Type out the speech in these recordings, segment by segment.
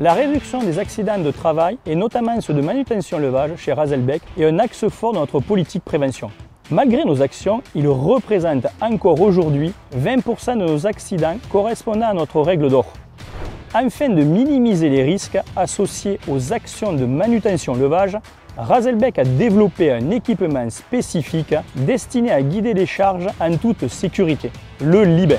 La réduction des accidents de travail, et notamment ceux de manutention-levage chez Raselbec, est un axe fort de notre politique prévention. Malgré nos actions, il représente encore aujourd'hui 20% de nos accidents correspondant à notre règle d'or. Afin de minimiser les risques associés aux actions de manutention-levage, Raselbec a développé un équipement spécifique destiné à guider les charges en toute sécurité, le Liber.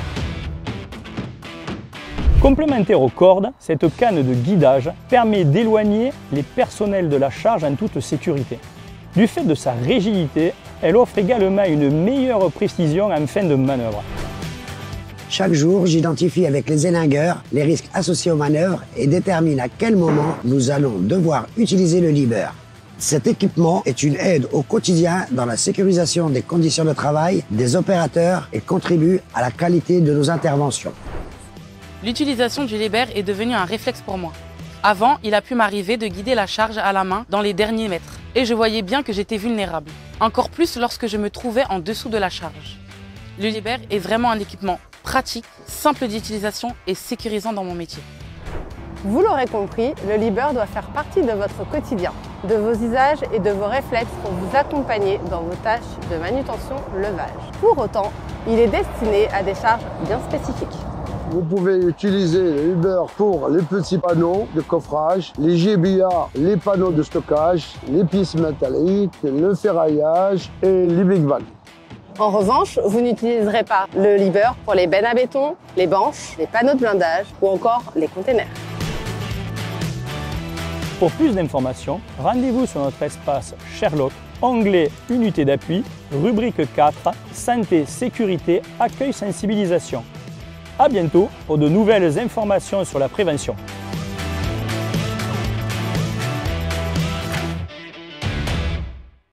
Complémentaire aux cordes, cette canne de guidage permet d'éloigner les personnels de la charge en toute sécurité. Du fait de sa rigidité, elle offre également une meilleure précision en fin de manœuvre. Chaque jour, j'identifie avec les élingueurs les risques associés aux manœuvres et détermine à quel moment nous allons devoir utiliser le Liber. Cet équipement est une aide au quotidien dans la sécurisation des conditions de travail des opérateurs et contribue à la qualité de nos interventions. L'utilisation du Liber est devenue un réflexe pour moi. Avant, il a pu m'arriver de guider la charge à la main dans les derniers mètres. Et je voyais bien que j'étais vulnérable. Encore plus lorsque je me trouvais en dessous de la charge. Le Liber est vraiment un équipement pratique, simple d'utilisation et sécurisant dans mon métier. Vous l'aurez compris, le Liber doit faire partie de votre quotidien, de vos usages et de vos réflexes pour vous accompagner dans vos tâches de manutention-levage. Pour autant, il est destiné à des charges bien spécifiques. Vous pouvez utiliser le Liber pour les petits panneaux de coffrage, les GBA, les panneaux de stockage, les pièces métalliques, le ferraillage et les big bags. En revanche, vous n'utiliserez pas le Liber pour les bennes à béton, les banches, les panneaux de blindage ou encore les containers. Pour plus d'informations, rendez-vous sur notre espace Sherlock, onglet Unité d'appui, rubrique 4, Santé, Sécurité, Accueil, Sensibilisation. À bientôt pour de nouvelles informations sur la prévention.